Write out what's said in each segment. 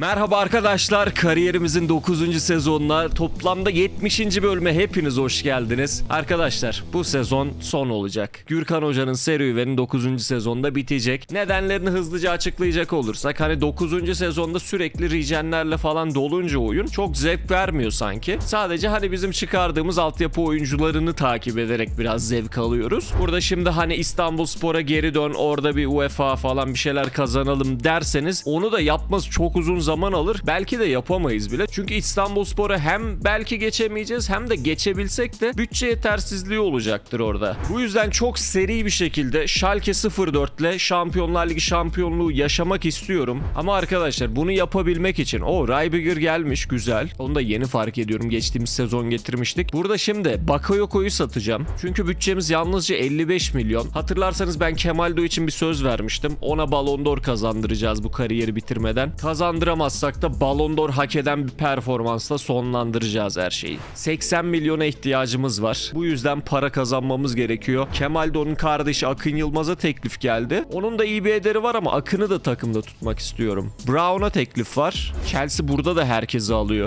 Merhaba arkadaşlar, kariyerimizin 9. sezonuna toplamda 70. bölüme hepiniz hoş geldiniz. Arkadaşlar bu sezon son olacak. Gürkan Hoca'nın serüveni 9. sezonda bitecek. Nedenlerini hızlıca açıklayacak olursak hani 9. sezonda sürekli regenlerle falan dolunca oyun çok zevk vermiyor sanki. Sadece hani bizim çıkardığımız altyapı oyuncularını takip ederek biraz zevk alıyoruz. Burada şimdi hani İstanbulspor'a geri dön, orada bir UEFA falan bir şeyler kazanalım derseniz onu da yapması çok uzun zaman alır. Belki de yapamayız bile. Çünkü İstanbulspor'a hem belki geçemeyeceğiz hem de geçebilsek de bütçe yetersizliği olacaktır orada. Bu yüzden çok seri bir şekilde Schalke 04 ile Şampiyonlar Ligi şampiyonluğu yaşamak istiyorum. Ama arkadaşlar bunu yapabilmek için Reibiger gelmiş, güzel. Onu da yeni fark ediyorum. Geçtiğimiz sezon getirmiştik. Burada şimdi Bakayoko'yu satacağım. Çünkü bütçemiz yalnızca 55 milyon. Hatırlarsanız ben Kemaldo için bir söz vermiştim. Ona Ballon d'Or kazandıracağız bu kariyeri bitirmeden. Kazandıramazsak da Ballon d'Or hak eden bir performansla sonlandıracağız her şeyi. 80 milyona ihtiyacımız var. Bu yüzden para kazanmamız gerekiyor. Kemaldo'nun kardeşi Akın Yılmaz'a teklif geldi. Onun da iyi bir ederi var ama Akın'ı da takımda tutmak istiyorum. Brown'a teklif var. Chelsea burada da herkesi alıyor.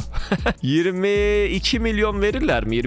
22 milyon verirler mi?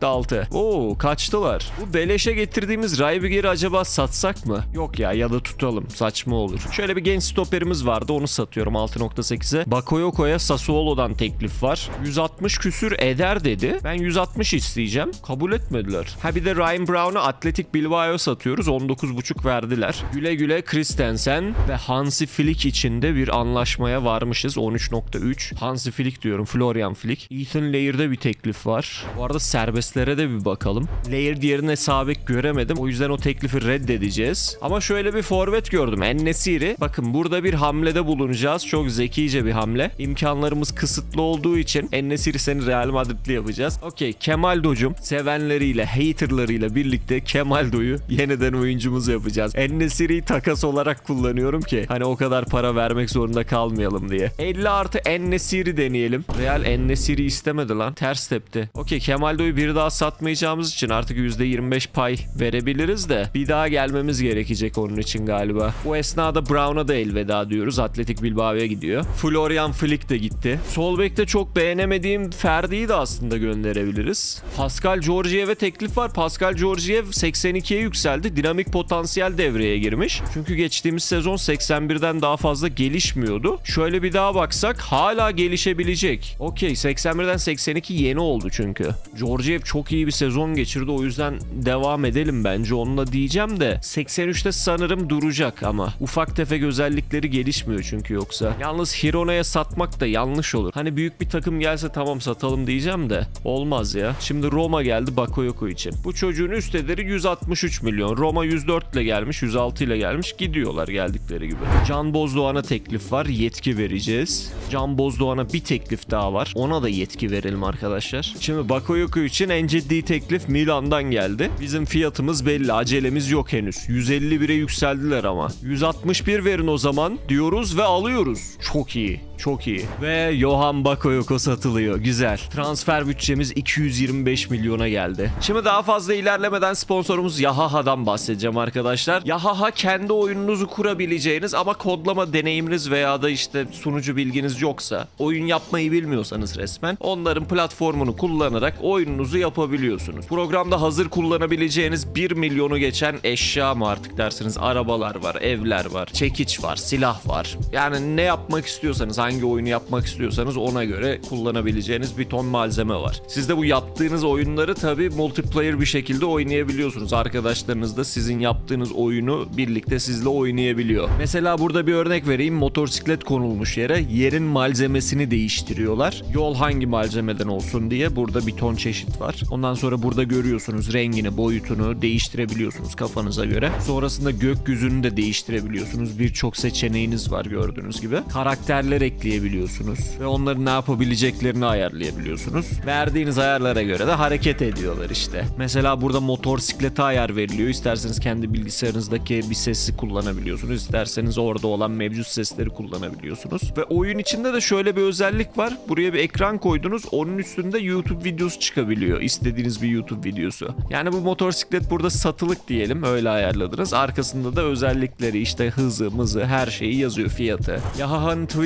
22.6. Kaçtılar. Bu beleşe getirdiğimiz Reibiger'i acaba satsak mı? Yok ya da tutalım. Saçma olur. Şöyle bir genç stoperimiz vardı. Onu satıyorum 6.8'e. Bakayoko'ya Sassuolo'dan teklif var. 160 küsür eder dedi. Ben 160 isteyeceğim. Kabul etmediler. Bir de Ryan Brown'u Athletic Bilbao'ya satıyoruz. 19.5 verdiler. Güle güle Christensen ve Hansi Flick için de bir anlaşmaya varmışız. 13.3. Hansi Flick diyorum. Florian Flick. Ethan Layer'da bir teklif var. Bu arada serbestlere de bir bakalım. Layer diğerine sabit göremedim. O yüzden o teklifi reddedeceğiz. Ama şöyle bir forvet gördüm. En-Nesyri. Bakın burada bir hamlede bulunacağız. Çok zekice bir hamle. İmkanlarımız kısıtlı olduğu için En-Nesyri seni Real Madrid'li yapacağız. Okey. Kemaldo'cum sevenleriyle, haterlarıyla birlikte Kemaldo'yu yeniden oyuncumuz yapacağız. En-Nesyri'yi takas olarak kullanıyorum ki hani o kadar para vermek zorunda kalmayalım diye. 50 artı En-Nesyri deneyelim. Real En-Nesyri istemedi lan. Ters tepti. Okey. Kemaldo'yu bir daha satmayacağımız için artık %25 pay verebiliriz de bir daha gelmemiz gerekecek onun için galiba. Bu esnada Brown'a da elveda diyoruz. Athletic Bilbao'ya gidiyor. Florian Flick de gitti. Sol bekte çok beğenemediğim Ferdi'yi de aslında gönderebiliriz. Pascal Georgiev'e teklif var. Pascal Georgiev 82'ye yükseldi. Dinamik potansiyel devreye girmiş. Çünkü geçtiğimiz sezon 81'den daha fazla gelişmiyordu. Şöyle bir daha baksak hala gelişebilecek. Okey, 81'den 82 yeni oldu çünkü. Georgiev çok iyi bir sezon geçirdi. O yüzden devam edelim bence onunla diyeceğim de 83'te sanırım duracak ama ufak tefek özellikleri gelişmiyor çünkü yoksa. Yalnız Hirona'ya satmak da yanlış olur. Hani büyük bir takım gelse tamam satalım diyeceğim de olmaz ya. Şimdi Roma geldi Bakayoko için. Bu çocuğun üst ederi 163 milyon. Roma 104 ile gelmiş, 106 ile gelmiş. Gidiyorlar geldikleri gibi. Can Bozdoğan'a teklif var. Yetki vereceğiz. Can Bozdoğan'a bir teklif daha var. Ona da yetki verelim arkadaşlar. Şimdi Bakayoko için en ciddi teklif Milan'dan geldi. Bizim fiyatımız belli. Acelemiz yok henüz. 151'e yükseldiler ama. 161 verin o zaman diyoruz ve alıyoruz. Çok iyi. Çok iyi. Ve Johan Bakayoko satılıyor. Güzel. Transfer bütçemiz 225 milyona geldi. Şimdi daha fazla ilerlemeden sponsorumuz Yahaha'dan bahsedeceğim arkadaşlar. Yahaha kendi oyununuzu kurabileceğiniz ama kodlama deneyiminiz veya da işte sunucu bilginiz yoksa, oyun yapmayı bilmiyorsanız resmen onların platformunu kullanarak oyununuzu yapabiliyorsunuz. Programda hazır kullanabileceğiniz 1 milyonu geçen eşya mı artık dersiniz, arabalar var, evler var, çekiç var, silah var. Yani ne yapmak istiyorsanız, hangi oyunu yapmak istiyorsanız ona göre kullanabileceğiniz bir ton malzeme var. Siz de bu yaptığınız oyunları tabii multiplayer bir şekilde oynayabiliyorsunuz. Arkadaşlarınız da sizin yaptığınız oyunu birlikte sizle oynayabiliyor. Mesela burada bir örnek vereyim. Motosiklet konulmuş yere yerin malzemesini değiştiriyorlar. Yol hangi malzemeden olsun diye burada bir ton çeşit var. Ondan sonra burada görüyorsunuz rengini, boyutunu değiştirebiliyorsunuz kafanıza göre. Sonrasında gökyüzünü de değiştirebiliyorsunuz. Birçok seçeneğiniz var gördüğünüz gibi. Karakterler ekleyebiliyorsunuz ve onların ne yapabileceklerini ayarlayabiliyorsunuz. Verdiğiniz ayarlara göre de hareket ediyorlar işte. Mesela burada motosiklete ayar veriliyor. İsterseniz kendi bilgisayarınızdaki bir sesi kullanabiliyorsunuz. İsterseniz orada olan mevcut sesleri kullanabiliyorsunuz. Ve oyun içinde de şöyle bir özellik var. Buraya bir ekran koydunuz. Onun üstünde YouTube videosu çıkabiliyor. İstediğiniz bir YouTube videosu. Yani bu motosiklet burada satılık diyelim. Öyle ayarladınız. Arkasında da özellikleri işte hızı, mızı her şeyi yazıyor, fiyatı. Yahaha'nın Twitch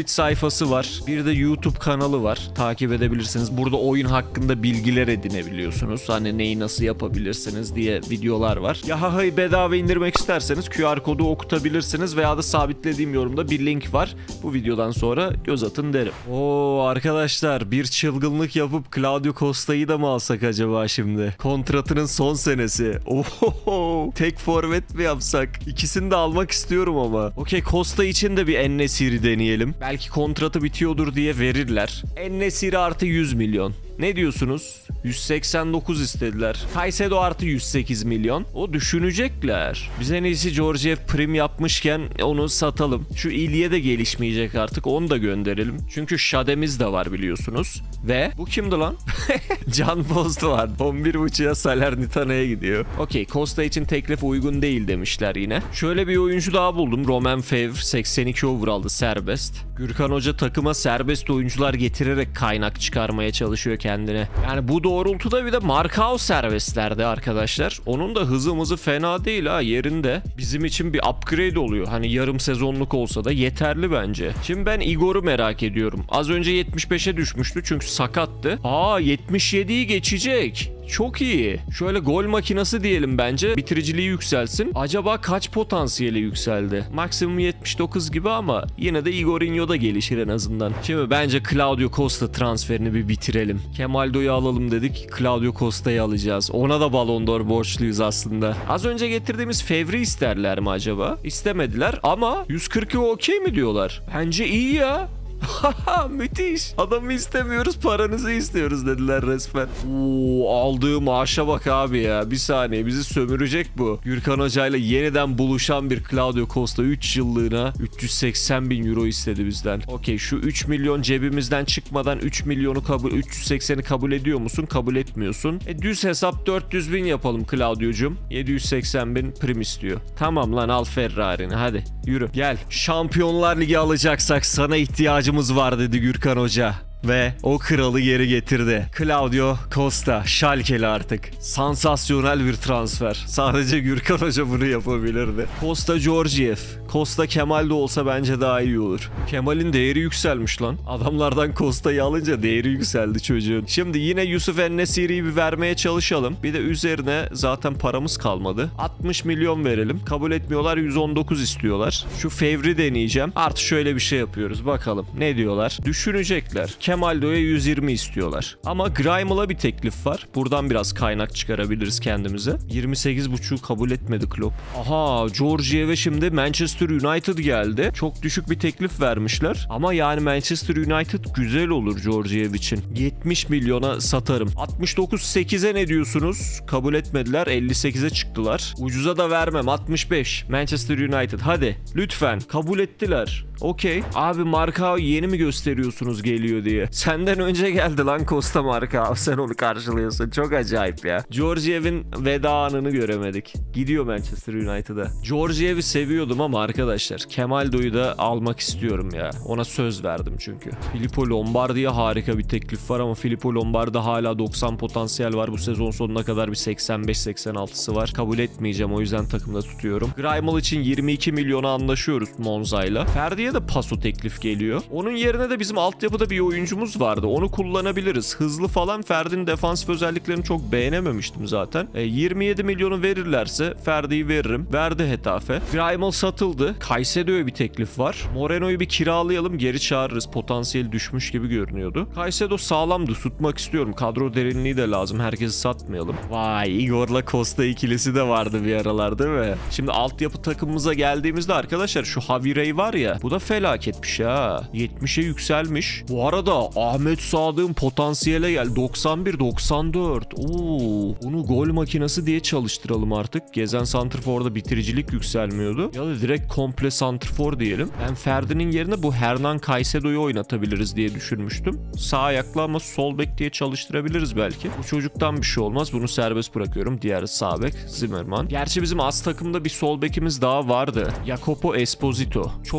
Twitch sayfası var. Bir de YouTube kanalı var. Takip edebilirsiniz. Burada oyun hakkında bilgiler edinebiliyorsunuz. Hani neyi nasıl yapabilirsiniz diye videolar var. Yahaha'yı bedava indirmek isterseniz QR kodu okutabilirsiniz veya da sabitlediğim yorumda bir link var. Bu videodan sonra göz atın derim. Oo arkadaşlar, bir çılgınlık yapıp Claudio Costa'yı da mı alsak acaba şimdi? Kontratının son senesi. Oho, tek forvet mi yapsak? İkisini de almak istiyorum ama. Okey, Costa için de bir En-Nesyri deneyelim. Belki kontratı bitiyordur diye verirler. En-Nesyri artı 100 milyon. Ne diyorsunuz? 189 istediler. Caicedo artı 108 milyon. O düşünecekler. Biz en iyisi Georgiev prim yapmışken onu satalım. Şu İlye de gelişmeyecek artık. Onu da gönderelim. Çünkü Şademiz de var biliyorsunuz. Ve bu kimdi lan? Can Post var. 11.5'a Salernitana'ya gidiyor. Okey, Costa için teklif uygun değil demişler yine. Şöyle bir oyuncu daha buldum. Romain Favre 82 over aldı serbest. Gürkan Hoca takıma serbest oyuncular getirerek kaynak çıkarmaya çalışıyor kendine. Yani bu doğrultuda bir de Marcao serbestlerde arkadaşlar. Onun da hızımızı fena değil ha, yerinde. Bizim için bir upgrade oluyor. Hani yarım sezonluk olsa da yeterli bence. Şimdi ben Igor'u merak ediyorum. Az önce 75'e düşmüştü çünkü sakattı. 77'yi geçecek. Çok iyi. Şöyle gol makinesi diyelim bence. Bitiriciliği yükselsin. Acaba kaç potansiyeli yükseldi? Maksimum 79 gibi ama yine de Igor'inho da gelişir en azından. Şimdi bence Claudio Costa transferini bir bitirelim. Kemaldo'yu alalım dedik. Claudio Costa'yı alacağız. Ona da Ballon d'Or borçluyuz aslında. Az önce getirdiğimiz Favre'i isterler mi acaba? İstemediler ama 140'ı okey mi diyorlar? Bence iyi ya. Müthiş. Adamı istemiyoruz, paranızı istiyoruz dediler resmen. Aldığı maaşa bak abi ya. Bir saniye, bizi sömürecek bu. Gürkan Hoca ile yeniden buluşan bir Claudio Costa 3 yıllığına 380 bin euro istedi bizden. Okey, şu 3 milyon cebimizden çıkmadan 3 milyonu 380'i kabul ediyor musun? Kabul etmiyorsun. Düz hesap 400 bin yapalım Claudio'cum. 780 bin prim istiyor. Tamam lan, al Ferrari'ni hadi yürü. Gel. Şampiyonlar Ligi alacaksak sana ihtiyacımız var dedi Gürkan Hoca. Ve o kralı geri getirdi. Claudio Costa, Schalke'li artık. Sansasyonel bir transfer. Sadece Gürkan Hoca bunu yapabilirdi. Costa Georgiev. Costa Kemal de olsa bence daha iyi olur. Kemal'in değeri yükselmiş lan. Adamlardan Costa'yı alınca değeri yükseldi çocuğun. Şimdi yine Yusuf En-Nesyri'yi bir vermeye çalışalım. Bir de üzerine zaten paramız kalmadı. 60 milyon verelim. Kabul etmiyorlar, 119 istiyorlar. Şu Favre'i deneyeceğim. Artık şöyle bir şey yapıyoruz. Bakalım ne diyorlar. Düşünecekler. Kemaldo'ya 120 istiyorlar. Ama Grimal'a bir teklif var. Buradan biraz kaynak çıkarabiliriz kendimize. 28.5'u kabul etmedi Klopp. Aha, Georgiev'e şimdi Manchester United geldi. Çok düşük bir teklif vermişler. Ama yani Manchester United güzel olur Georgiev için. 70 milyona satarım. 69.8'e ne diyorsunuz? Kabul etmediler. 58'e çıktılar. Ucuza da vermem. 65. Manchester United. Hadi. Lütfen. Kabul ettiler. Okey. Abi Marcao yeni mi gösteriyorsunuz geliyor diye. Senden önce geldi lan Costa Marcao. Sen onu karşılıyorsun. Çok acayip ya. Georgiev'in veda anını göremedik. Gidiyor Manchester United'a. Georgiev'i seviyordum ama arkadaşlar Kemaldo'yu da almak istiyorum ya. Ona söz verdim çünkü. Filippo Lombardi'ye harika bir teklif var ama Filippo Lombardi hala 90 potansiyel var. Bu sezon sonuna kadar bir 85-86'sı var. Kabul etmeyeceğim, o yüzden takımda tutuyorum. Grimal için 22 milyona anlaşıyoruz Monza'yla. Ferdi'ye de paso teklif geliyor. Onun yerine de bizim altyapıda bir oyuncumuz vardı. Onu kullanabiliriz. Hızlı falan. Ferdi'nin defansif özelliklerini çok beğenememiştim zaten. 27 milyonu verirlerse Ferdi'yi veririm. Verdi Hetafe. Grimal satıldı. Caicedo'ya bir teklif var. Moreno'yu bir kiralayalım, geri çağırırız. Potansiyeli düşmüş gibi görünüyordu. Caicedo sağlamdı. Tutmak istiyorum. Kadro derinliği de lazım. Herkesi satmayalım. Vay, Igor'la Costa ikilisi de vardı bir aralar değil mi? Şimdi altyapı takımımıza geldiğimizde arkadaşlar şu Javier var ya, bu da felaketmiş ha. 70'e yükselmiş. Bu arada Ahmet Sadık'ın potansiyele gel. 91-94. Onu gol makinesi diye çalıştıralım artık. Gezen santrforda bitiricilik yükselmiyordu. Ya da direkt komple santrfor diyelim. Ben Ferdi'nin yerine bu Hernan Caicedo'yu oynatabiliriz diye düşünmüştüm. Sağ ayaklı ama sol bek diye çalıştırabiliriz belki. Bu çocuktan bir şey olmaz. Bunu serbest bırakıyorum. Diğeri sağ bek Zimmerman. Gerçi bizim az takımda bir sol bekimiz daha vardı. Jacopo Esposito. Çok iyi değil.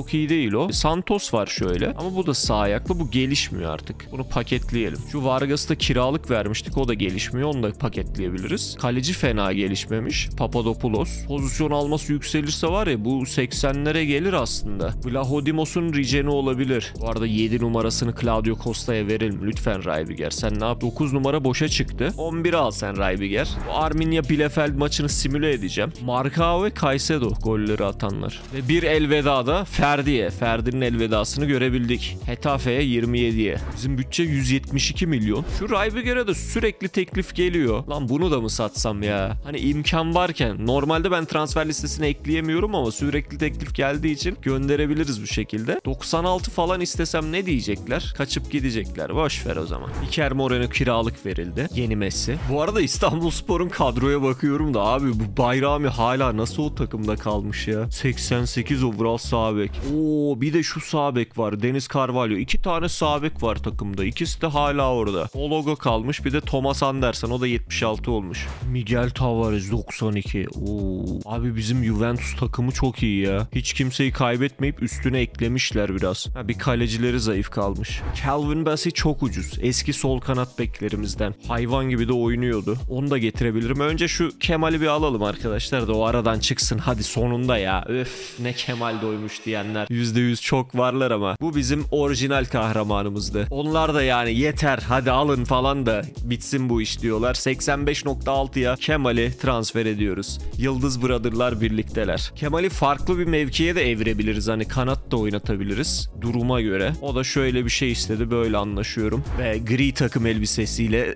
değil o. Santos var şöyle. Ama bu da sağ ayaklı. Bu gelişmiyor artık. Bunu paketleyelim. Şu Vargas'ta kiralık vermiştik. O da gelişmiyor. Onu da paketleyebiliriz. Kaleci fena gelişmemiş. Papadopoulos. Pozisyon alması yükselirse var ya, bu 80'lere gelir aslında. Vlahodimos'un rejeni olabilir. Bu arada 7 numarasını Claudio Costa'ya verelim. Lütfen Reibiger. Sen ne yap? 9 numara boşa çıktı. 11'i al sen Reibiger. Bu Arminia Bielefeld maçını simüle edeceğim. Marcao ve Caicedo golleri atanlar. Ve bir elveda da Ferdi'ye. Ferdi'nin elvedasını görebildik. Hetafe'ye 27'ye. Bizim bütçe 172 milyon. Şu Reibiger'e de sürekli teklif geliyor. Lan bunu da mı satsam ya? Hani imkan varken. Normalde ben transfer listesine ekleyemiyorum ama sürekli teklif geldiği için gönderebiliriz bu şekilde. 96 falan istesem ne diyecekler? Kaçıp gidecekler. Boş ver o zaman. Iker Moreno kiralık verildi. Yeni Messi. Bu arada İstanbulspor'un kadroya bakıyorum da abi, bu Bayrami hala nasıl o takımda kalmış ya? 88 overall sağ bek. Oo, bir de şu sağ bek var. Deniz Carvalho. 2 tane sağ bek var takımda. İkisi de hala orada. O logo kalmış. Bir de Thomas Anderson. O da 76 olmuş. Miguel Tavares 92. Oo. Abi bizim Juventus takımı çok iyi ya. Hiç kimseyi kaybetmeyip üstüne eklemişler biraz. Ha, bir kalecileri zayıf kalmış. Calvin Bassey çok ucuz. Eski sol kanat beklerimizden. Hayvan gibi de oynuyordu. Onu da getirebilirim. Önce şu Kemal'i bir alalım arkadaşlar da o aradan çıksın. Hadi sonunda ya. Öf, ne Kemal doymuş diyenler. %100 çok varlar ama. Bu bizim orijinal kahramanımızdı. Onlar da yani yeter hadi alın falan da bitsin bu iş diyorlar. 85.6'ya Kemal'i transfer ediyoruz. Yıldız Brother'lar birlikteler. Kemal'i farklı bir mevkiye de evirebiliriz. Hani kanat da oynatabiliriz. Duruma göre. O da şöyle bir şey istedi. Böyle anlaşıyorum. Ve gri takım elbisesiyle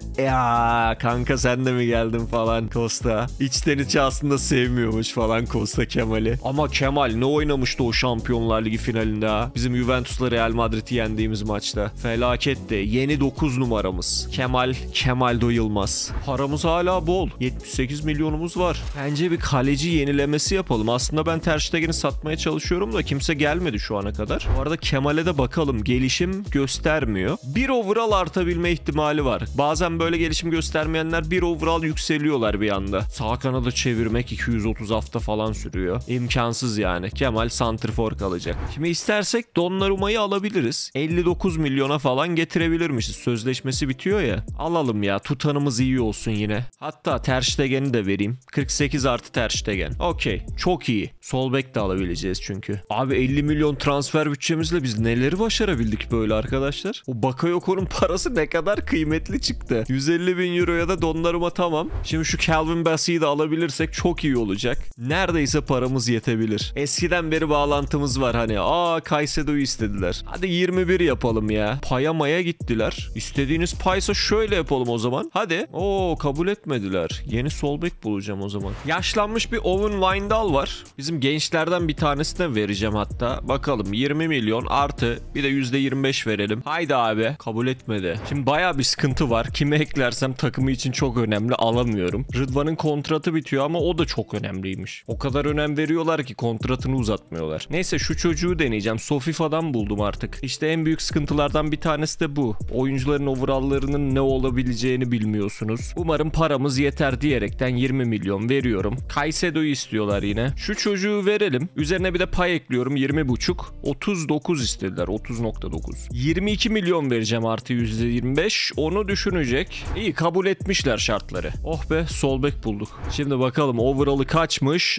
ya kanka sen de mi geldin falan Costa. İçten içe aslında sevmiyormuş falan Costa Kemal'i. Ama Kemal ne oynamıştı o Şampiyonlar Ligi finalinde ha. Bizim Juventus'la Real Madrid'i yendiğimiz maçta. Felaketti. Yeni 9 numaramız. Kemal Yılmaz. Paramız hala bol. 78 milyonumuz var. Bence bir kaleci yenilemesi yapalım. Aslında ben Ter Stegen'i satmaya çalışıyorum da kimse gelmedi şu ana kadar. Bu arada Kemal'e de bakalım. Gelişim göstermiyor. Bir overall artabilme ihtimali var. Bazen böyle gelişim göstermeyenler bir overall yükseliyorlar bir anda. Sağ kanadı çevirmek 230 hafta falan sürüyor. İmkansız yani. Kemal santrfor kalacak. Şimdi istersek Donnarumma'yı alabiliriz. 59 milyona falan getirebilirmişiz. Sözleşmesi bitiyor ya. Alalım ya. Tutanımız iyi olsun yine. Hatta Ter Stegen'i de vereyim. 48 artı Ter Stegen. Okey. Çok iyi. Sol bek de alabileceğiz çünkü. Abi 50 milyon transfer bütçemizle biz neleri başarabildik böyle arkadaşlar? O Bakayoko'nun parası ne kadar kıymetli çıktı. 150 bin euroya da Donnarumma tamam. Şimdi şu Calvin Bassey'i de alabilirsek çok iyi olacak. Neredeyse paramız yetebilir. Eskiden beri bağlantımız var hani. Caicedo'yu istediler. Hadi 21 yapalım ya. Paya maya gittiler. İstediğiniz paysa şöyle yapalım o zaman. Hadi. Kabul etmediler. Yeni sol bek bulacağım o zaman. Yaşlanmış bir Owen Wijndal var. Bizim gençlerden bir tanesine vereceğim hatta. Bakalım 20 milyon artı bir de %25 verelim. Haydi abi. Kabul etmedi. Şimdi baya bir sıkıntı var. Kime eklersem takımı için çok önemli, alamıyorum. Rıdvan'ın kontratı bitiyor ama o da çok önemliymiş. O kadar önem veriyorlar ki kontratını uzatmıyorlar. Neyse şu çocuğu deneyeceğim. Sofifa'dan buldum artık. İşte en büyük sıkıntılardan bir tanesi de bu. Oyuncuların overall'larının ne olabileceğini bilmiyorsunuz. Umarım paramız yeter diyerekten 20 milyon veriyorum. Caicedo'yu istiyorlar yine. Şu çocuğu verelim. Üzerine bir de pay ekliyorum. 20,5. 39 istediler. 30,9. 22 milyon vereceğim artı %25. Onu düşünecek. İyi kabul etmişler şartları. Oh be sol bek bulduk. Şimdi bakalım overall'ı kaçmış?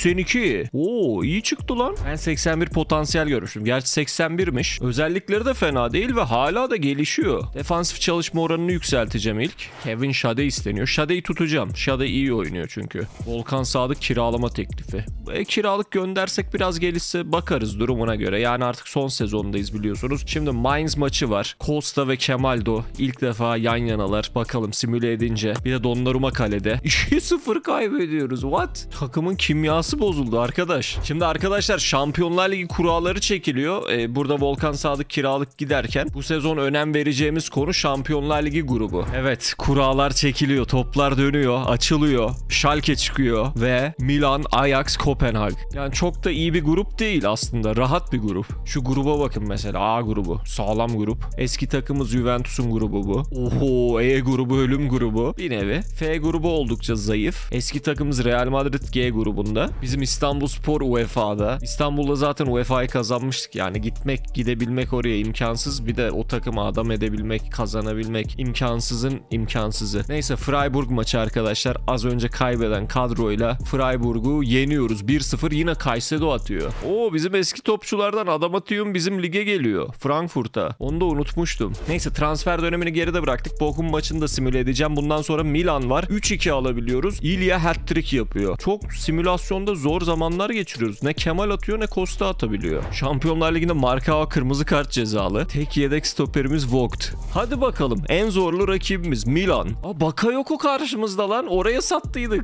82. İyi çıktı lan. Ben 81 potansiyel görmüştüm. Gerçi 81'miş. Özellikleri de fena değil ve hala da gelişiyor. Defansif çalışma oranını yükselteceğim ilk. Kevin Schade isteniyor. Schade'yi tutacağım. Schade iyi oynuyor çünkü. Volkan Sadık kiralama teklifi. Kiralık göndersek biraz gelişse bakarız durumuna göre. Yani artık son sezondayız biliyorsunuz. Şimdi Mainz maçı var. Costa ve Kemaldo ilk defa yan yanalar. Bakalım simüle edince. Bir de Donnarumma kalede. 2-0 kaybediyoruz. What? Takımın kimyası bozuldu arkadaş. Şimdi arkadaşlar Şampiyonlar Ligi kuralları çekiliyor. Burada Volkan Sadık kiralık giderken bu sezon önem vereceğimiz konu Şampiyonlar Ligi grubu. Evet, kurallar çekiliyor. Toplar dönüyor. Açılıyor. Schalke çıkıyor ve Milan, Ajax, Kopenhag. Yani çok da iyi bir grup değil aslında. Rahat bir grup. Şu gruba bakın mesela. A grubu. Sağlam grup. Eski takımız Juventus'un grubu bu. Oho, E grubu ölüm grubu. Bir nevi. F grubu oldukça zayıf. Eski takımız Real Madrid G grubunda. Bizim İstanbulspor UEFA'da. İstanbul'da zaten UEFA kupayı kazanmıştık. Yani gidebilmek oraya imkansız. Bir de o takımı adam edebilmek, kazanabilmek imkansızın imkansızı. Neyse, Freiburg maçı arkadaşlar. Az önce kaybeden kadroyla Freiburg'u yeniyoruz. 1-0 yine Caicedo atıyor. Oo, bizim eski topçulardan adam atıyor, bizim lige geliyor. Frankfurt'a. Onu da unutmuştum. Neyse, transfer dönemini geride bıraktık. Bochum maçını da simüle edeceğim. Bundan sonra Milan var. 3-2 alabiliyoruz. İlya hat-trick yapıyor. Çok simülasyonda zor zamanlar geçiriyoruz. Ne Kemal atıyor ne Costa atabiliyor. Şampiyonlar Ligi'nde Markao kırmızı kart cezalı. Tek yedek stoperimiz Vogt. Hadi bakalım. En zorlu rakibimiz Milan. Bakayoko karşımızda lan. Oraya sattıydık.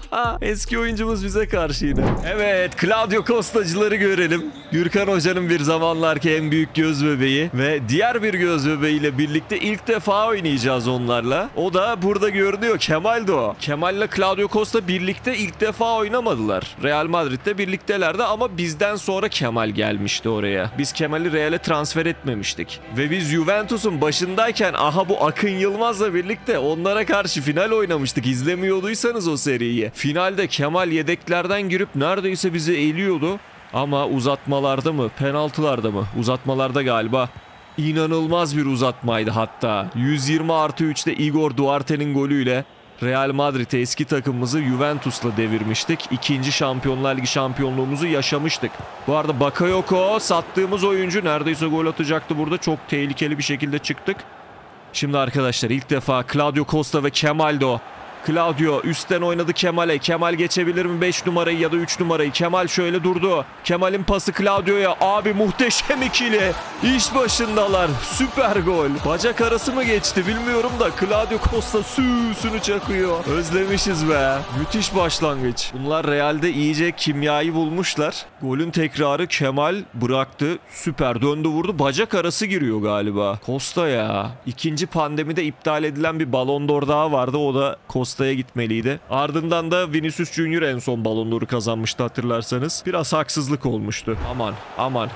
Eski oyuncumuz bize karşıydı. Evet, Claudio Costa'cıları görelim. Gürkan Hoca'nın bir zamanlarki en büyük göz bebeği ve diğer bir göz bebeğiyle birlikte ilk defa oynayacağız onlarla. O da burada görünüyor. Kemal'do. Kemal'le Claudio Costa birlikte ilk defa oynamadılar. Real Madrid'de birliktelerdi ama bizden sonra Kemal gelmişti oraya. Biz Kemal'i Real'e transfer etmemiştik. Ve biz Juventus'un başındayken bu Akın Yılmaz'la birlikte onlara karşı final oynamıştık. İzlemiyorduysanız o seriyi. Finalde Kemal yedeklerden girip neredeyse bizi eliyordu. Ama uzatmalarda mı? Penaltılarda mı? Uzatmalarda galiba. İnanılmaz bir uzatmaydı hatta. 120+3'te Igor Duarte'nin golüyle Real Madrid'e, eski takımımızı Juventus'la devirmiştik. İkinci Şampiyonlar Ligi şampiyonluğumuzu yaşamıştık. Bu arada Bakayoko, sattığımız oyuncu, neredeyse gol atacaktı burada. Çok tehlikeli bir şekilde çıktık. Şimdi arkadaşlar ilk defa Claudio Costa ve Kemal'do. Claudio üstten oynadı Kemal'e. Kemal geçebilir mi 5 numarayı ya da 3 numarayı? Kemal şöyle durdu. Kemal'in pası Claudio'ya. Abi muhteşem ikili. İş başındalar. Süper gol. Bacak arası mı geçti bilmiyorum da Claudio Costa süsünü çakıyor. Özlemişiz be. Müthiş başlangıç. Bunlar Real'de iyice kimyayı bulmuşlar. Golün tekrarı, Kemal bıraktı. Süper döndü vurdu. Bacak arası giriyor galiba. Costa ya. İkinci pandemide iptal edilen bir Ballon d'Or daha vardı. O da Costa'ya gitmeliydi. Ardından da Vinicius Junior en son Ballon d'Or'u kazanmıştı hatırlarsanız. Biraz haksızlık olmuştu. Aman aman.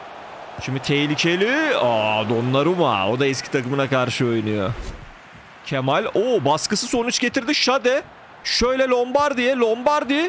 Şimdi tehlikeli. Donnarumma. O da eski takımına karşı oynuyor. Kemal. Baskısı sonuç getirdi. Şade. Şöyle Lombardi.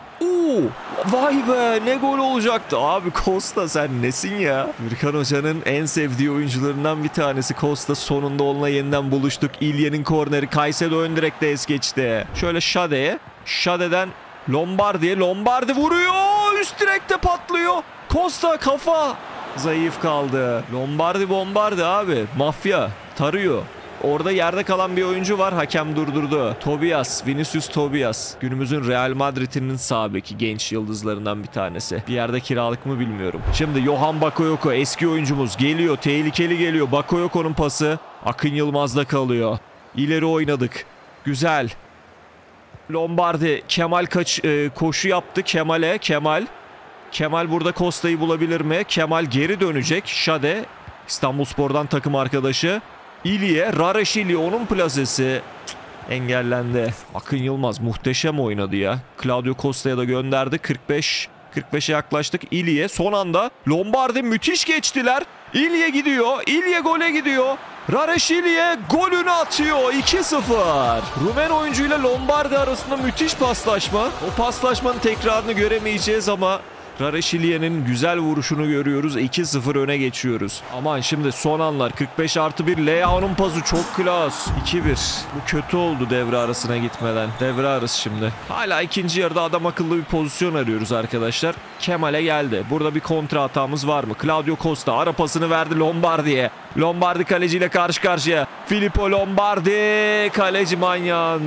Vay be, ne gol olacaktı. Abi Costa sen nesin ya? Gürkan Hoca'nın en sevdiği oyuncularından bir tanesi Costa. Sonunda onunla yeniden buluştuk. İlye'nin korneri, Caicedo ön direkte es geçti. Şöyle Şade'ye. Şade'den Lombardi vuruyor. Üst direkte patlıyor. Costa kafa. Zayıf kaldı. Lombardi abi. Mafya. Tarıyor. Orada yerde kalan bir oyuncu var. Hakem durdurdu. Vinicius Tobias. Günümüzün Real Madrid'inin sağ beki, genç yıldızlarından bir tanesi. Bir yerde kiralık mı bilmiyorum. Şimdi Johan Bakayoko, eski oyuncumuz geliyor. Tehlikeli geliyor. Bakayoko'nun pası Akın Yılmaz'da kalıyor. İleri oynadık. Güzel. Lombardi. Kemal koşu yaptı Kemal'e. Kemal burada Costa'yı bulabilir mi? Kemal geri dönecek. Şade. İstanbulspor'dan takım arkadaşı. İlye, Raraşili, onun plasesi engellendi. Akın Yılmaz muhteşem oynadı ya. Claudio Costa'ya da gönderdi. 45'e yaklaştık. İlye son anda. Lombardi müthiş geçtiler. İlye gidiyor. İlye gole gidiyor. Raraşili'ye golünü atıyor. 2-0. Rumen oyuncuyla Lombardi arasında müthiş paslaşma. O paslaşmanın tekrarını göremeyeceğiz ama Raraşili'nin güzel vuruşunu görüyoruz. 2-0 öne geçiyoruz. Aman şimdi son anlar. 45+1. Leao'nun pası çok klas. 2-1. Bu kötü oldu devre arasına gitmeden. Devre arası şimdi. Hala ikinci yarıda adam akıllı bir pozisyon arıyoruz arkadaşlar. Kemal'e geldi. Burada bir kontra hatamız var mı? Claudio Costa ara pasını verdi Lombardi'ye. Lombardi kaleciyle karşı karşıya. Filippo Lombardi. Kaleci manyan.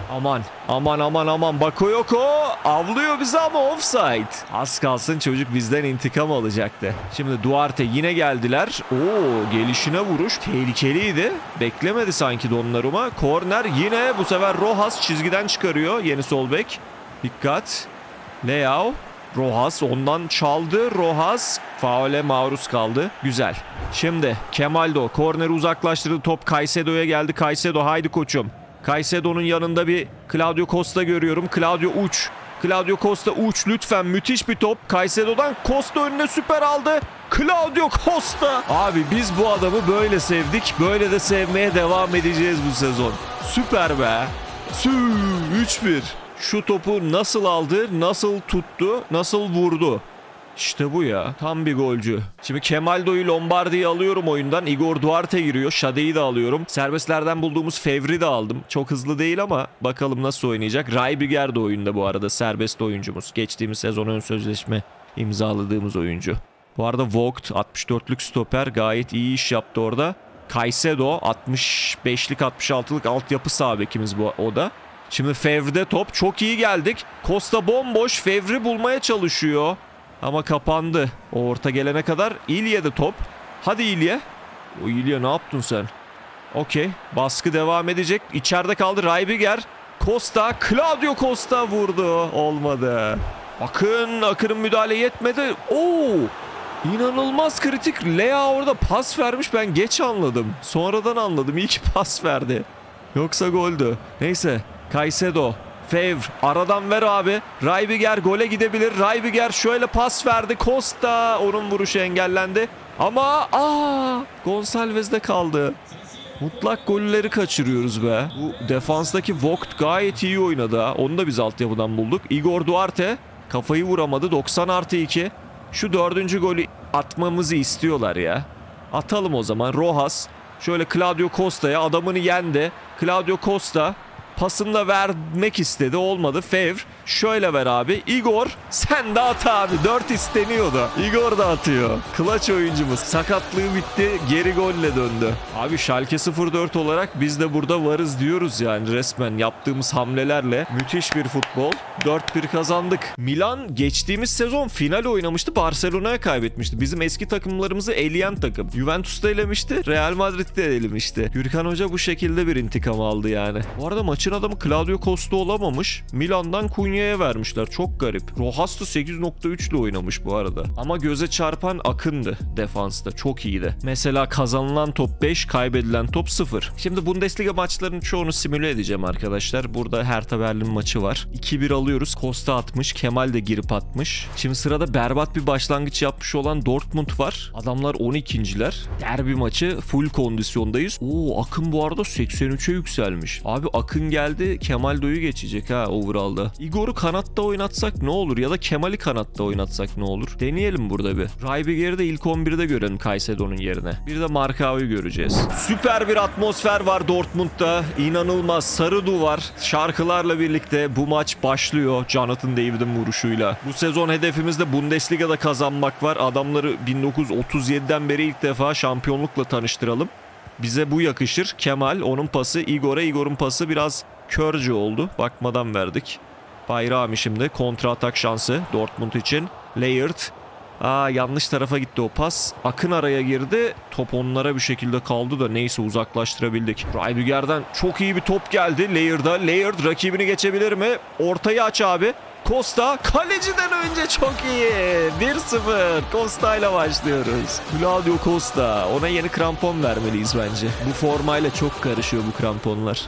Aman. Bakayoko avlıyor bizi ama offside. Az kalsın çocuk bizden intikam alacaktı. Şimdi Duarte yine geldiler. Gelişine vuruş tehlikeliydi. Beklemedi sanki Donnarumma. Korner yine bu sefer Rojas çizgiden çıkarıyor. Yeni sol bek. Dikkat. Leao. Rojas ondan çaldı. Rojas faule maruz kaldı. Güzel. Şimdi Kemal'do korneri uzaklaştırdı. Top Caicedo'ya geldi. Caicedo haydi koçum. Caicedo'nun yanında bir Claudio Costa görüyorum. Claudio Costa uç lütfen, müthiş bir top. Caicedo'dan Costa önüne süper aldı. Claudio Costa. Abi biz bu adamı böyle sevdik. Böyle de sevmeye devam edeceğiz bu sezon. Süper be. 3-1. Şu topu nasıl aldı, nasıl tuttu, nasıl vurdu? İşte bu ya. Tam bir golcü. Şimdi Kemaldo'yu, Lombardi'yi alıyorum oyundan. Igor Duarte giriyor. Şade'yi de alıyorum. Serbestlerden bulduğumuz Fevri de aldım. Çok hızlı değil ama bakalım nasıl oynayacak. Reibiger de oyunda bu arada. Serbest oyuncumuz. Geçtiğimiz sezon ön sözleşme imzaladığımız oyuncu. Bu arada Vogt 64'lük stoper gayet iyi iş yaptı orada. Caicedo 65'lik 66'lık altyapı sağ bekimiz bu o da. Şimdi Fevri'de top. Çok iyi geldik. Costa bomboş. Fevri bulmaya çalışıyor. Ama kapandı. O orta gelene kadar İlye'de top. Hadi İlye. O İlye ne yaptın sen? Okey. Baskı devam edecek. İçeride kaldı Reibiger. Costa. Claudio Costa vurdu. Olmadı. Akın'ın müdahale yetmedi. Oo! İnanılmaz kritik. Lea orada pas vermiş. Ben geç anladım. Sonradan anladım. İyi ki pas verdi. Yoksa goldü. Neyse. Caicedo. Fevr. Aradan ver abi. Reibiger gole gidebilir. Reibiger şöyle pas verdi. Costa. Onun vuruşu engellendi. Ama Gonçalves'de kaldı. Mutlak golleri kaçırıyoruz be. Bu defanstaki Vogt gayet iyi oynadı ha. Onu da biz altyapıdan bulduk. Igor Duarte kafayı vuramadı. 90+2. Şu 4. golü atmamızı istiyorlar ya. Atalım o zaman. Rojas şöyle Claudio Costa'ya adamını yendi. Claudio Costa pasını da vermek istedi. Olmadı. Fevr şöyle ver abi. Igor sen de at abi. 4 isteniyordu. Igor da atıyor. Clutch oyuncumuz. Sakatlığı bitti. Geri golle döndü. Abi Schalke 04 olarak biz de burada varız diyoruz yani resmen yaptığımız hamlelerle. Müthiş bir futbol. 4-1 kazandık. Milan geçtiğimiz sezon final oynamıştı. Barcelona'ya kaybetmişti. Bizim eski takımlarımızı eleyen takım. Juventus'ta elemişti. Real Madrid'de elemişti. Gürkan Hoca bu şekilde bir intikam aldı yani. Bu arada maçın adamı Claudio Costa olamamış. Milan'dan Cunha'ya vermişler. Çok garip. Rojas da 8.3 ile oynamış bu arada. Ama göze çarpan Akın'dı defansta. Çok iyiydi. Mesela kazanılan top 5, kaybedilen top 0. Şimdi Bundesliga maçlarının çoğunu simüle edeceğim arkadaşlar. Burada Hertha Berlin maçı var. 2-1 alıyoruz. Costa atmış. Kemal de girip atmış. Şimdi sırada berbat bir başlangıç yapmış olan Dortmund var. Adamlar 12.'ler. Derbi maçı full kondisyondayız. Akın bu arada 83'e yükselmiş. Abi Akın geldi. Kemaldo'yu geçecek ha overall'da. Igor'u kanatta oynatsak ne olur? Ya da Kemal'i kanatta oynatsak ne olur? Deneyelim burada bir. Reibiger'i de ilk 11'de görelim Caicedo'nun yerine. Bir de Marcao'yu göreceğiz. Süper bir atmosfer var Dortmund'da. İnanılmaz sarı duvar. Şarkılarla birlikte bu maç başlıyor. Jonathan David'in vuruşuyla. Bu sezon hedefimizde Bundesliga'da kazanmak var. Adamları 1937'den beri ilk defa şampiyonlukla tanıştıralım. Bize bu yakışır. Kemal, onun pası Igor'a. Igor'un pası biraz körcü oldu. Bakmadan verdik. Bayrami şimdi kontra atak şansı Dortmund için. Layert. Yanlış tarafa gitti o pas. Akın araya girdi. Top onlara bir şekilde kaldı da neyse uzaklaştırabildik. Reibiger'den çok iyi bir top geldi. Layer'da. Layert rakibini geçebilir mi? Ortayı aç abi. Costa kaleciden önce çok iyi. 1-0. Costa ile başlıyoruz. Claudio Costa. Ona yeni krampon vermeliyiz bence. Bu formayla çok karışıyor bu kramponlar.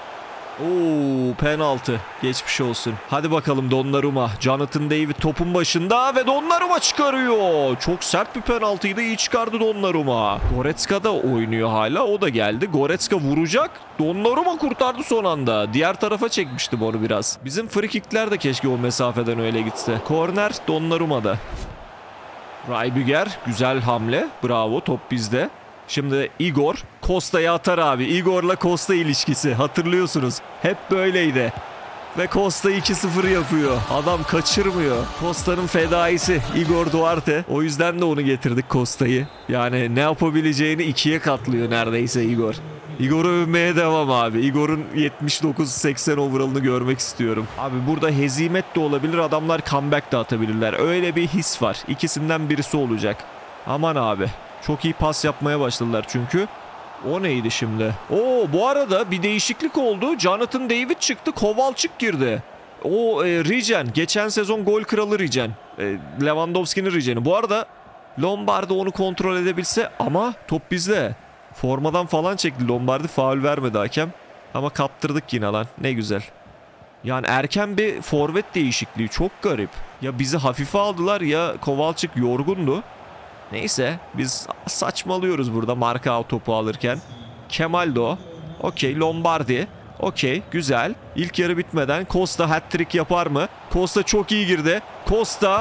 Penaltı. Geçmiş olsun. Hadi bakalım Donnarumma. Jonathan David topun başında ve Donnarumma çıkarıyor. Çok sert bir penaltıydı. İyi çıkardı Donnarumma. Goretzka da oynuyor hala. O da geldi. Goretzka vuracak. Donnarumma kurtardı son anda. Diğer tarafa çekmiştim onu biraz. Bizim free kickler de keşke o mesafeden öyle gitse. Korner Donnarumma'da. Reibiger. Güzel hamle. Bravo. Top bizde. Şimdi Igor Costa'ya atar abi. Igor'la Costa ilişkisi hatırlıyorsunuz. Hep böyleydi. Ve Costa 2-0 yapıyor. Adam kaçırmıyor. Costa'nın fedaisi Igor Duarte. O yüzden de onu getirdik Costa'yı. Yani ne yapabileceğini 2'ye katlıyor neredeyse Igor. Igor'u övmeye devam abi. Igor'un 79-80 overall'ını görmek istiyorum. Abi burada hezimet de olabilir. Adamlar comeback de atabilirler. Öyle bir his var. İkisinden birisi olacak. Aman abi. Çok iyi pas yapmaya başladılar çünkü. O neydi şimdi? Bu arada bir değişiklik oldu. Jonathan David çıktı. Kovalchuk girdi. Regen. Geçen sezon gol kralı Regen. Lewandowski'nin Regen'i. Bu arada Lombardi onu kontrol edebilse ama top bizde. Formadan falan çekti Lombardi. Faul vermedi hakem. Ama kaptırdık yine lan. Ne güzel. Yani erken bir forvet değişikliği. Çok garip. Ya bizi hafife aldılar ya Kovalchuk yorgundu. Neyse biz saçmalıyoruz burada Marcao topu alırken. Kemaldo. Okey Lombardi. Okey güzel. İlk yarı bitmeden Costa hat-trick yapar mı? Costa çok iyi girdi. Costa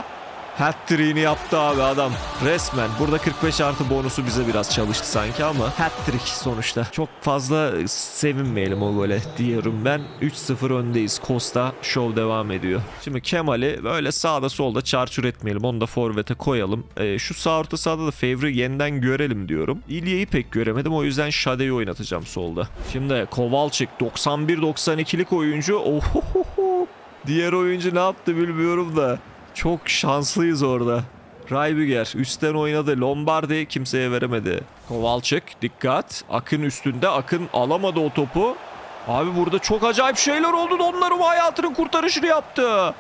Hat-trick'ini yaptı abi adam. Resmen. Burada 45 artı bonusu bize biraz çalıştı sanki ama hat-trick sonuçta. Çok fazla sevinmeyelim o gole diyorum ben. 3-0 öndeyiz. Costa show devam ediyor. Şimdi Kemal'i böyle sağda solda çarçur etmeyelim. Onu da forvete koyalım. Şu sağ orta sahada da Favre'i yeniden görelim diyorum. İlye'yi pek göremedim. O yüzden Shade'yi oynatacağım solda. Şimdi Kovalchik 91-92'lik oyuncu. Ohohoho. Diğer oyuncu ne yaptı bilmiyorum da. Çok şanslıyız orada. Raybiger üstten oynadı. Lombardi kimseye veremedi. Kovalchik dikkat. Akın üstünde. Akın alamadı o topu. Abi burada çok acayip şeyler oldu. Donnarumma hayatının kurtarışını yaptı.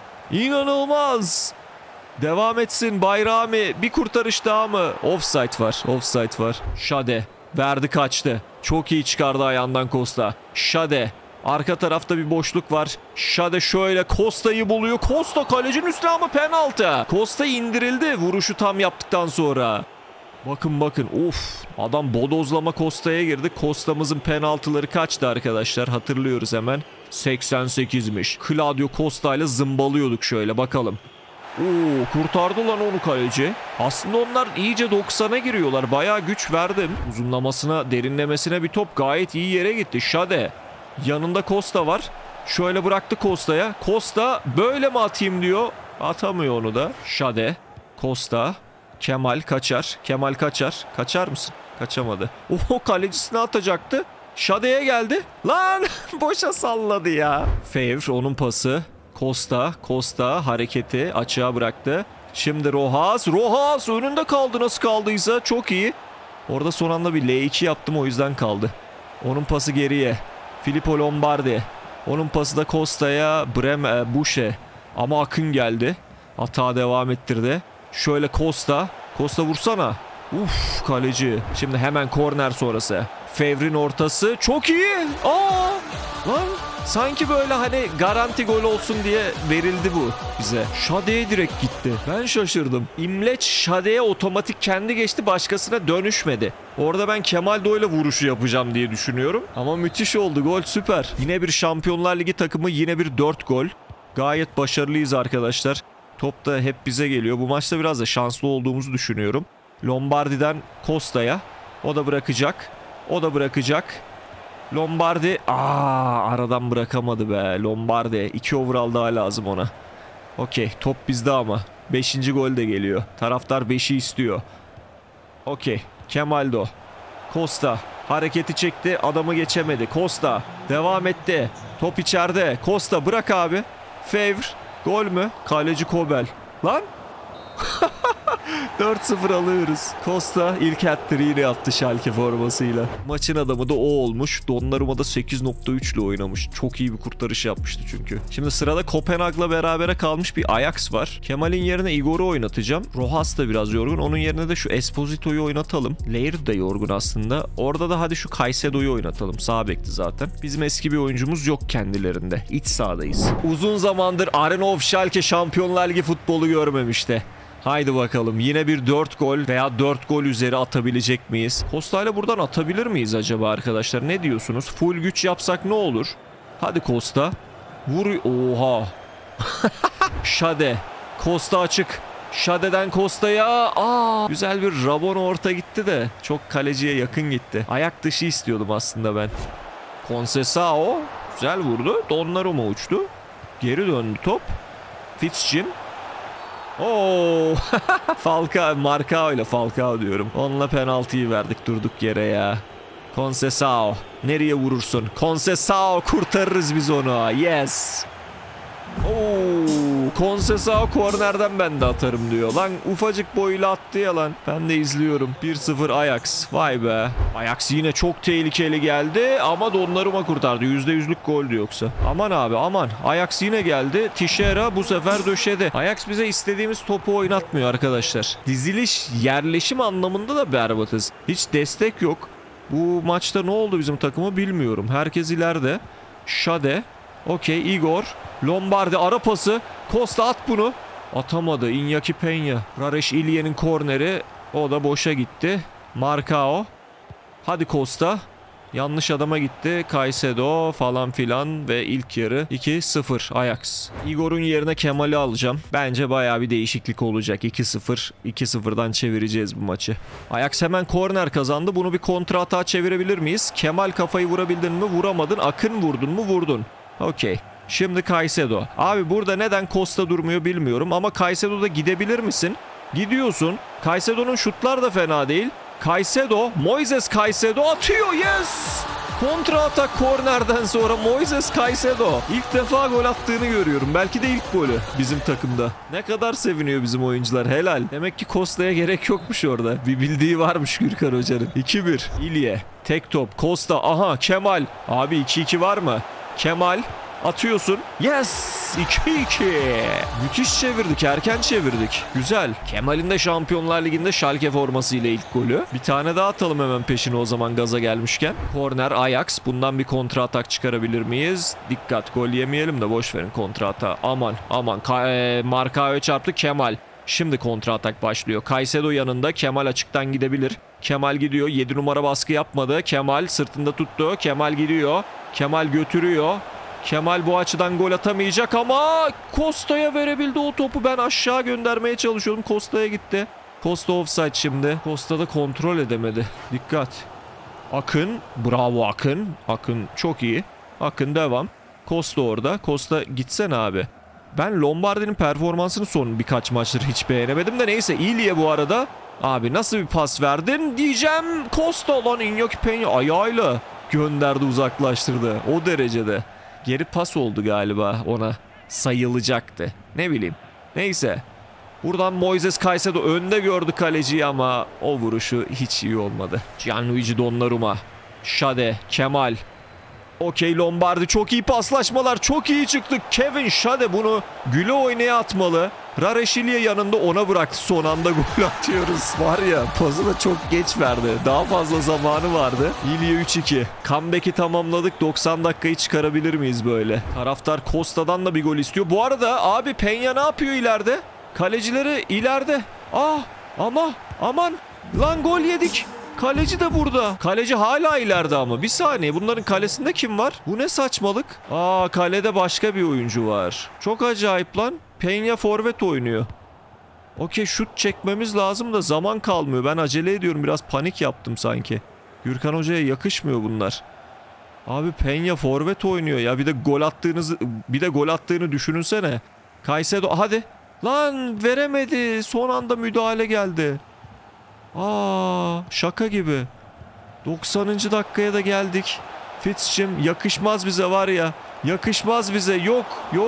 İnanılmaz. Devam etsin Bayrami. Bir kurtarış daha mı? Offside var. Offside var. Şade. Verdi kaçtı. Çok iyi çıkardı ayağından Costa. Şade. Arka tarafta bir boşluk var. Şade şöyle Costa'yı buluyor. Costa kalecinin üstüne ama penaltı. Costa indirildi vuruşu tam yaptıktan sonra. Bakın bakın. Of. Adam bodozlama Costa'ya girdi. Costa'mızın penaltıları kaçtı arkadaşlar? Hatırlıyoruz hemen. 88'miş. Claudio Costa ile zımbalıyorduk şöyle bakalım. Oo, kurtardı lan onu kaleci. Aslında onlar iyice 90'a giriyorlar. Bayağı güç verdim. Uzunlamasına, derinlemesine bir top gayet iyi yere gitti. Şade. Yanında Costa var. Şöyle bıraktı Costa'ya. Costa böyle mi atayım diyor. Atamıyor onu da. Şade. Costa. Kemal kaçar. Kemal kaçar. Kaçar mısın? Kaçamadı. Oho kalecisine atacaktı. Şade'ye geldi. Lan boşa salladı ya. Favre onun pası. Costa. Costa hareketi açığa bıraktı. Şimdi Rojas. Rojas önünde kaldı nasıl kaldıysa. Çok iyi. Orada son anda bir L2 yaptım o yüzden kaldı. Onun pası geriye. Filippo Lombardi. Onun pası da Costa'ya Boucher. Ama Akın geldi. Hata devam ettirdi. Şöyle Costa. Costa vursana. Uf kaleci. Şimdi hemen korner sonrası. Favre'in ortası. Çok iyi. Aa! Lan sanki böyle hani garanti gol olsun diye verildi bu bize. Şade'ye direkt gitti. Ben şaşırdım. İmleç Şade'ye otomatik kendi geçti. Başkasına dönüşmedi. Orada ben Kemal Doğu'yla vuruşu yapacağım diye düşünüyorum. Ama müthiş oldu. Gol süper. Yine bir Şampiyonlar Ligi takımı. Yine bir 4 gol. Gayet başarılıyız arkadaşlar. Top da hep bize geliyor. Bu maçta biraz da şanslı olduğumuzu düşünüyorum. Lombardi'den Costa'ya. O da bırakacak. O da bırakacak. Lombardi. Aradan bırakamadı be. Lombardi. 2 overall daha lazım ona. Okey. Top bizde ama. 5. gol de geliyor. Taraftar 5'i istiyor. Okey. Kemaldo. Costa. Hareketi çekti. Adamı geçemedi. Costa. Devam etti. Top içeride. Costa bırak abi. Favre. Gol mü? Kaleci Kobel. Lan. 4-0 alıyoruz. Costa ilk hat-trick'ini yaptı Schalke formasıyla. Maçın adamı da o olmuş. Donnarumma da 8.3 ile oynamış. Çok iyi bir kurtarış yapmıştı çünkü. Şimdi sırada Kopenhag'la berabere kalmış bir Ajax var. Kemal'in yerine Igor'u oynatacağım. Rojas da biraz yorgun. Onun yerine de şu Esposito'yu oynatalım. Laird de yorgun aslında. Orada da hadi şu Caicedo'yu oynatalım. Sağ bekti zaten. Bizim eski bir oyuncumuz yok kendilerinde. İç sahadayız. Uzun zamandır Arena of Schalke Şampiyonlar Ligi futbolu görmemişti. Haydi bakalım yine bir 4 gol veya 4 gol üzeri atabilecek miyiz? Costa ile buradan atabilir miyiz acaba arkadaşlar? Ne diyorsunuz? Full güç yapsak ne olur? Hadi Costa. Vur. Oha. Şade. Costa açık. Şade'den Costa'ya. Güzel bir Rabon orta gitti de. Çok kaleciye yakın gitti. Ayak dışı istiyordum aslında ben. Conceição. Güzel vurdu. Donnarumma uçtu. Geri döndü top. Fitzcim. Oo, Marcao ile Falcao diyorum. Onunla penaltıyı verdik durduk yere ya. Conceição. Nereye vurursun? Conceição kurtarırız biz onu. Yes. Conceição kornerden ben de atarım diyor. Lan ufacık boyuyla attı ya lan. Ben de izliyorum. 1-0 Ajax. Vay be. Ajax yine çok tehlikeli geldi ama Donnarumma kurtardı. %100'lük goldü yoksa. Aman abi aman. Ajax yine geldi. Teixeira bu sefer döşedi. Ajax bize istediğimiz topu oynatmıyor arkadaşlar. Diziliş, yerleşim anlamında da berbatız. Hiç destek yok. Bu maçta ne oldu bizim takıma bilmiyorum. Herkes ileride. Şade. Okey Igor. Lombardi ara pası. Costa at bunu. Atamadı. Iñaki Peña. Rareş İlye'nin korneri. O da boşa gitti. Marcao. Hadi Costa. Yanlış adama gitti. Caicedo falan filan ve ilk yarı 2-0 Ajax. Igor'un yerine Kemal'i alacağım. Bence bayağı bir değişiklik olacak. 2-0. 2-0'dan çevireceğiz bu maçı. Ajax hemen korner kazandı. Bunu bir kontra atağa çevirebilir miyiz? Kemal kafayı vurabildin mi? Vuramadın. Akın vurdun mu? Vurdun. Okey. Şimdi Caicedo. Abi burada neden Costa durmuyor bilmiyorum ama Caicedo'da gidebilir misin? Gidiyorsun. Caicedo'nun şutlar da fena değil. Caicedo, Moises Caicedo atıyor. Yes! Kontra atak kornerden sonra Moises Caicedo. İlk defa gol attığını görüyorum. Belki de ilk golü bizim takımda. Ne kadar seviniyor bizim oyuncular. Helal. Demek ki Costa'ya gerek yokmuş orada. Bir bildiği varmış Gürkan Hoca'nın. 2-1. İlye. Tek top. Costa. Aha Kemal. Abi 2-2 var mı? Kemal. Atıyorsun. Yes! 2-2. Müthiş çevirdik. Erken çevirdik. Güzel. Kemal'in de Şampiyonlar Ligi'nde Schalke formasıyla ilk golü. Bir tane daha atalım hemen peşine o zaman gaza gelmişken. Korner Ajax. Bundan bir kontra atak çıkarabilir miyiz? Dikkat. Gol yemeyelim de boş verin kontra atağı. Aman aman. Markao'ya çarptı Kemal. Şimdi kontra atak başlıyor. Caicedo yanında. Kemal açıktan gidebilir. Kemal gidiyor. 7 numara baskı yapmadı. Kemal sırtında tuttu. Kemal gidiyor. Kemal götürüyor. Kemal bu açıdan gol atamayacak ama Costa'ya verebildi o topu. Ben aşağı göndermeye çalışıyordum. Costa'ya gitti. Costa offside şimdi. Costa da kontrol edemedi. Dikkat. Akın. Bravo Akın. Akın çok iyi. Akın devam. Costa orada. Costa gitsene abi. Ben Lombardi'nin performansını son birkaç maçtır hiç beğenemedim de neyse. İlya bu arada. Abi nasıl bir pas verdin diyeceğim. Costa lan Iñaki Peña ayağıyla gönderdi, uzaklaştırdı. O derecede. Geri pas oldu galiba ona. Sayılacaktı. Ne bileyim. Neyse. Buradan Moises Caicedo önde gördü kaleciyi ama o vuruşu hiç iyi olmadı. Gianluigi Donnarumma. Şade. Kemal. Okey Lombardi. Çok iyi paslaşmalar. Çok iyi çıktık. Kevin Şade bunu güle oynaya atmalı. Rareshiliye yanında ona bıraktı. Son anda gol atıyoruz. Var ya pası da çok geç verdi. Daha fazla zamanı vardı. İlya 3-2. Comeback'i tamamladık. 90 dakikayı çıkarabilir miyiz böyle? Taraftar Costa'dan da bir gol istiyor. Bu arada abi Peña ne yapıyor ileride? Kalecileri ileride. Ah ama aman lan gol yedik. Kaleci de burada. Kaleci hala ileride ama. Bir saniye. Bunların kalesinde kim var? Bu ne saçmalık? Aa kalede başka bir oyuncu var. Çok acayip lan. Peña forvet oynuyor. Okey şut çekmemiz lazım da zaman kalmıyor. Ben acele ediyorum. Biraz panik yaptım sanki. Gürkan Hoca'ya yakışmıyor bunlar. Abi Peña forvet oynuyor ya. Bir de gol attığını düşünsene. Caicedo hadi. Lan veremedi. Son anda müdahale geldi. Aa şaka gibi. 90. dakikaya da geldik. Fitz'cim yakışmaz bize var ya. Yakışmaz bize. Yok.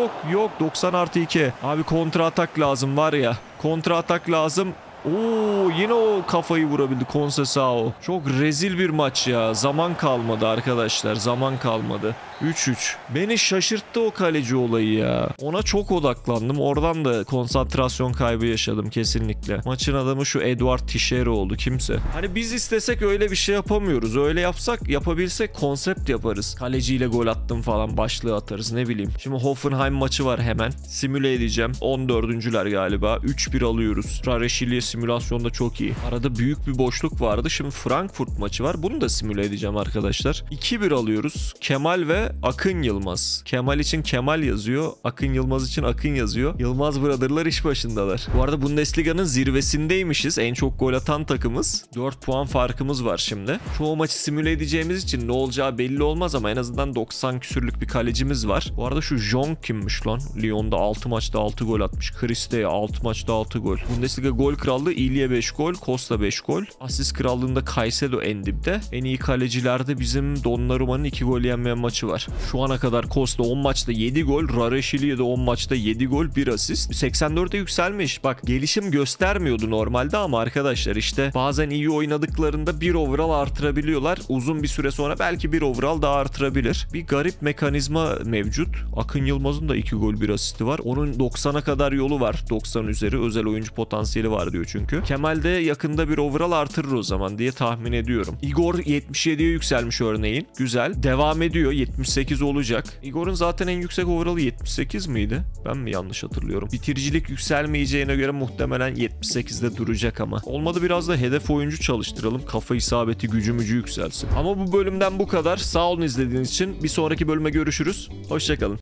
90+2. Abi kontra atak lazım var ya. Kontra atak lazım. Oo yine o kafayı vurabildi Conceição. Çok rezil bir maç ya. Zaman kalmadı arkadaşlar. Zaman kalmadı. 3-3. Beni şaşırttı o kaleci olayı ya. Ona çok odaklandım. Oradan da konsantrasyon kaybı yaşadım kesinlikle. Maçın adamı şu Eduard Teixeira oldu. Kimse. Hani biz istesek öyle bir şey yapamıyoruz. Öyle yapabilsek konsept yaparız. Kaleciyle gol attım falan başlığı atarız ne bileyim. Şimdi Hoffenheim maçı var hemen. Simüle edeceğim. 14'üncüler galiba. 3-1 alıyoruz. Rareshiliye simülasyonda çok iyi. Arada büyük bir boşluk vardı. Şimdi Frankfurt maçı var. Bunu da simüle edeceğim arkadaşlar. 2-1 alıyoruz. Kemal ve Akın Yılmaz. Kemal için Kemal yazıyor. Akın Yılmaz için Akın yazıyor. Yılmaz Brother'lar iş başındalar. Bu arada Bundesliga'nın zirvesindeymişiz. En çok gol atan takımız. 4 puan farkımız var şimdi. Çoğu maçı simüle edeceğimiz için ne olacağı belli olmaz ama en azından 90 küsürlük bir kalecimiz var. Bu arada şu Jong kimmiş lan? Lyon'da 6 maçta 6 gol atmış. Christe'ye 6 maçta 6 gol. Bundesliga gol krallığı İlya 5 gol. Costa 5 gol. Asist krallığında Caicedo en dipte. En iyi kalecilerde bizim Donnarumma'nın 2 gol yenmeyen maçı var. Şu ana kadar Costa 10 maçta 7 gol. Rareshiliye de 10 maçta 7 gol 1 asist. 84'e yükselmiş. Bak gelişim göstermiyordu normalde ama arkadaşlar işte bazen iyi oynadıklarında bir overall artırabiliyorlar. Uzun bir süre sonra belki bir overall daha artırabilir. Bir garip mekanizma mevcut. Akın Yılmaz'ın da 2 gol 1 asisti var. Onun 90'a kadar yolu var. 90 üzeri özel oyuncu potansiyeli var diyor çünkü. Kemal de yakında bir overall artırır o zaman diye tahmin ediyorum. Igor 77'ye yükselmiş örneğin. Güzel. Devam ediyor. 78 olacak. Igor'un zaten en yüksek overall'ı 78 miydi? Ben mi yanlış hatırlıyorum? Bitiricilik yükselmeyeceğine göre muhtemelen 78'de duracak ama. Olmadı biraz da hedef oyuncu çalıştıralım. Kafa isabeti gücü yükselsin. Ama bu bölümden bu kadar. Sağ olun izlediğiniz için. Bir sonraki bölüme görüşürüz. Hoşçakalın.